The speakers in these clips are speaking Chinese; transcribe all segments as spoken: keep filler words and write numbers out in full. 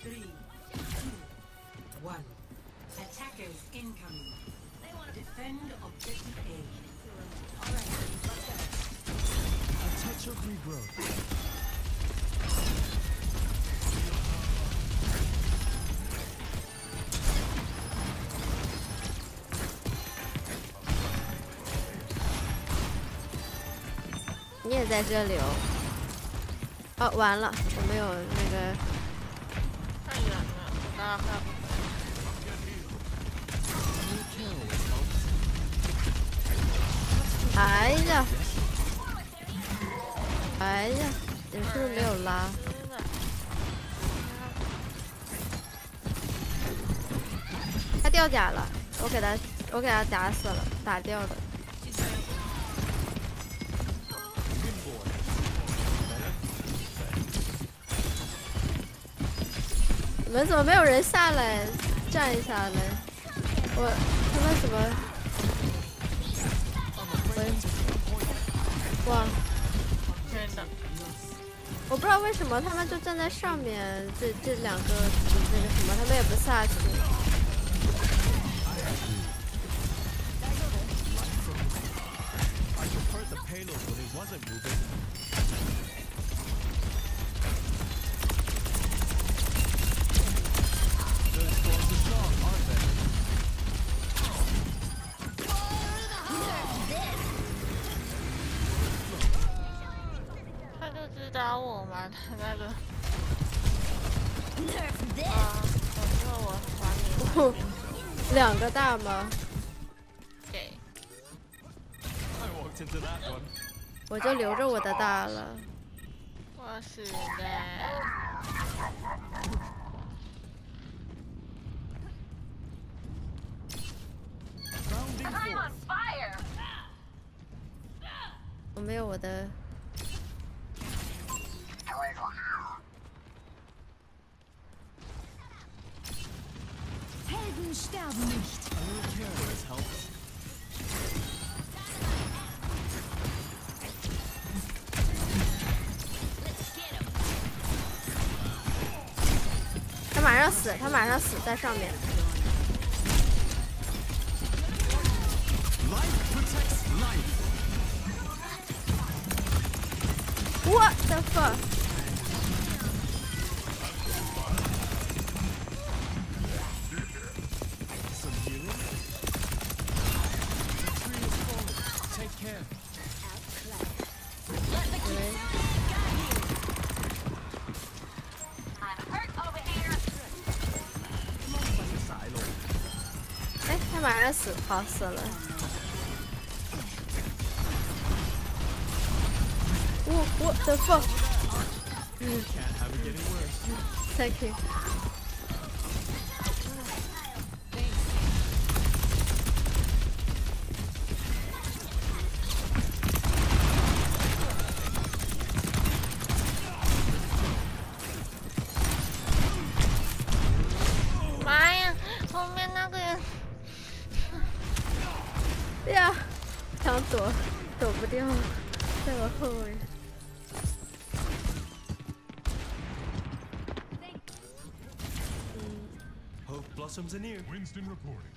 Three, two, one. Attackers incoming. They want to defend objective A. All right, let's go. A touch of regrowth. 你也在这里哦。哦，完了，我没有那个。 太远了，我刚刚看不。 哎呀，哎呀，你是不是没有拉？他掉甲了，我给他，我给他打死了，打掉的。你们怎么没有人下来站一下嘞？我他们怎么？哇！我不知道为什么他们就站在上面，这这两个那个什么，他们也不下去。 打我吗？他那个啊，我知道我还你两个大吗？ 给。 我就留着我的大了。 我是的。 我没有我的。 Helden sterben nicht. 他马上死，他马上死在上面。What the fuck？ 哎，他马上死，好死了。我我的 fuck！ 嗯 ，thank you。 妈呀，后面那个人！ 呀，想躲，躲不掉，在我后面。 Blossoms are near. Winston reporting.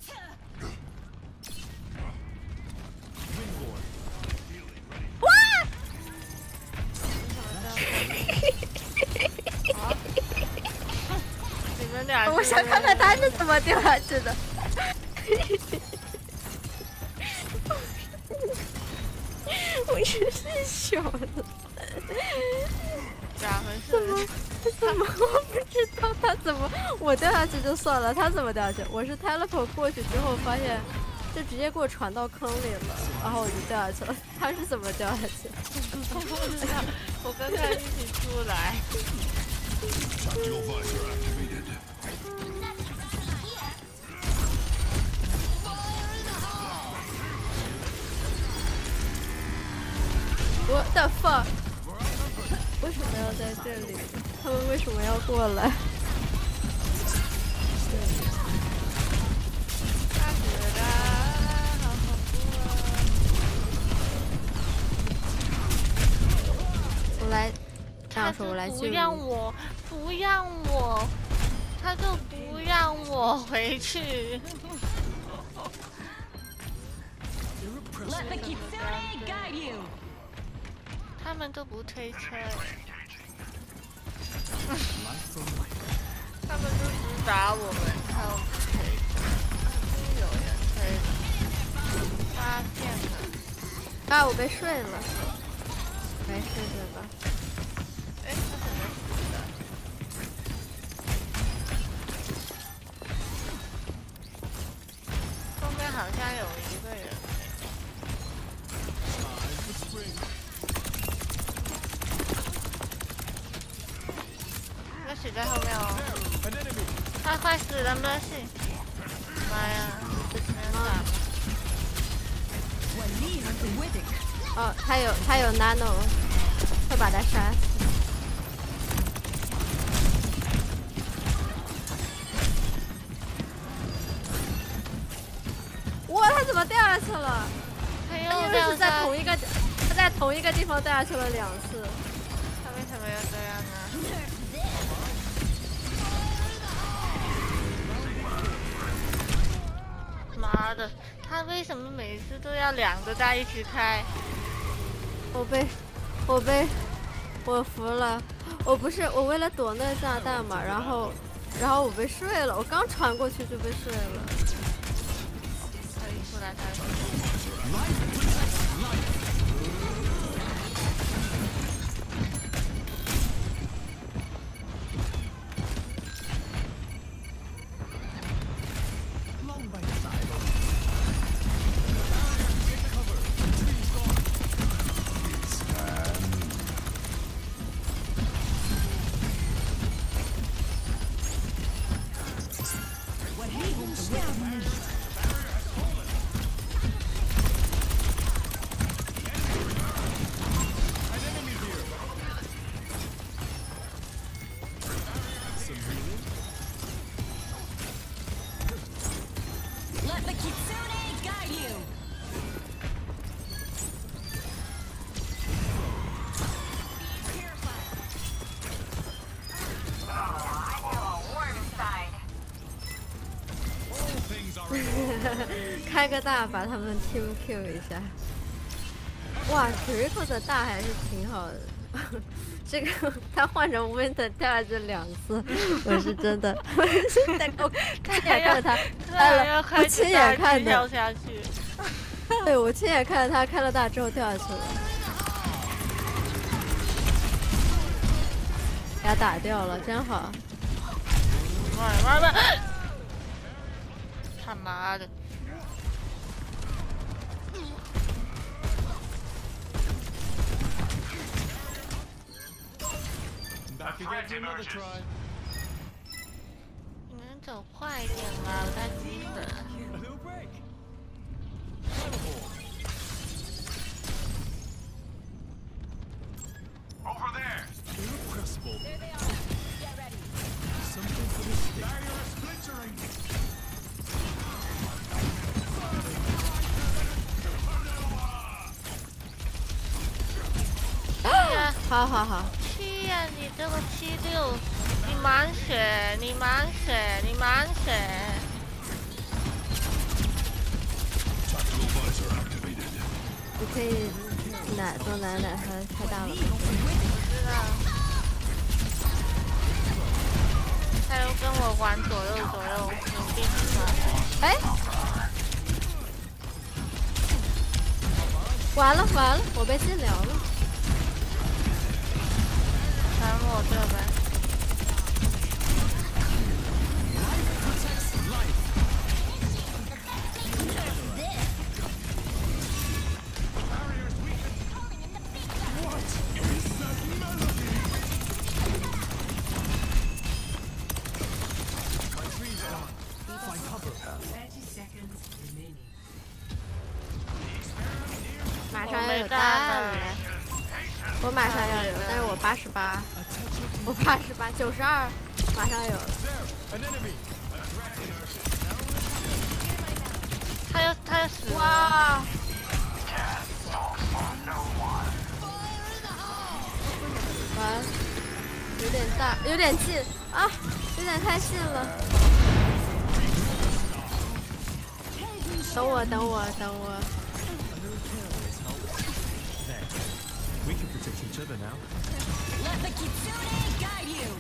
Windborn. What? 你们俩， 我想看看他是怎么掉下去的。我真是笑了。 咋回事？ 怎么？怎么？我不知道他怎么，我掉下去就算了，他怎么掉下去？我是 teleport 过去之后发现，就直接给我传到坑里了，然后我就掉下去了。他是怎么掉下去？ 我不知道，我跟他一起出来。 我的 fuck！ 为什么要在这里？他们为什么要过来？ 大雪的，好恐怖啊！ 我来啊！ 样说，我来救不你。 让我，不让我，他就不让我回去。他们都不推车，他们就只打我们，他们不推车。有人推，发现了。 啊，我被睡了，没事对吧？ 哎，他怎么死的？后面好像有一个人。那死在后面哦。他快死了，Mercy！妈呀，这没打。 哦，他有他有 nano， 会把他杀死。哇，他怎么掉下去了？ 他因又为是在掉同一个，他在同一个地方掉下去了两次。 他为什么要这样呢？妈的，他为什么每次都要两个在一起开？ 我被，我被，我服了。我不是我为了躲那个炸弹嘛，然后，然后我被睡了。我刚传过去就被睡了。 他一出来他就。 开个大把他们 team Q 一下。哇 ，Rico 的大还是挺好的。这个他换成 Winter 掉下去两次，我是真的，我是在我亲眼看着他开了，我亲眼看掉的， 下去。 对我亲眼看着他开了大之后掉下去了，给他打掉了，真好。 妈妈的！他妈的！ Back again for another try. 你能走快一点吗？我在急死了。 A little break. Over there. Irrepressible. There they are. Get ready. Something for the stick. Barrier splintering. 好好好。 七呀、啊，你这个七六，你满血，你满血，你满血。 你可以奶多奶奶，它太大了。 我知道。他又跟我玩左右左右，有病是吧？ 哎，完了完了，我被禁聊了。 传我这呗。 马上要有蛋了。 我马上要有，但是我八十八，我八十八，九十二，马上有了。 他要他要死了！ 哇！完。 有点大，有点近啊，有点太近了。等我，等我，等我。 We can protect each other now. Let the kitsune guide you.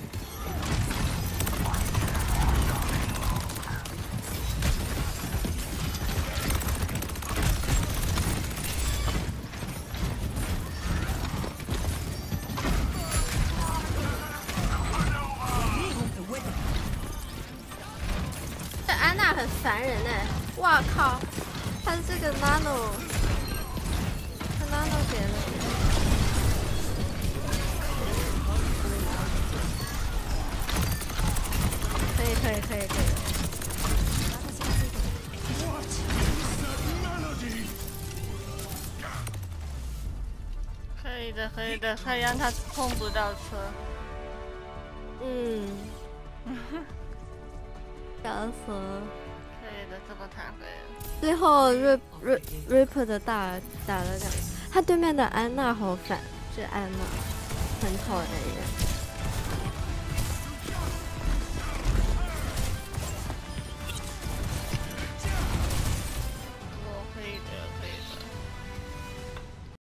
这安娜很烦人哎！哇靠，她这个 nano， 她 nano 给了。 可以可以可以可以。 可以的，可以的，可以让他碰不到车。 嗯。笑死了。 可以的，这么坦可以了。 最后 Rip Rip Rip 的大打了两个，他对面的安娜好烦，这安娜很讨厌人。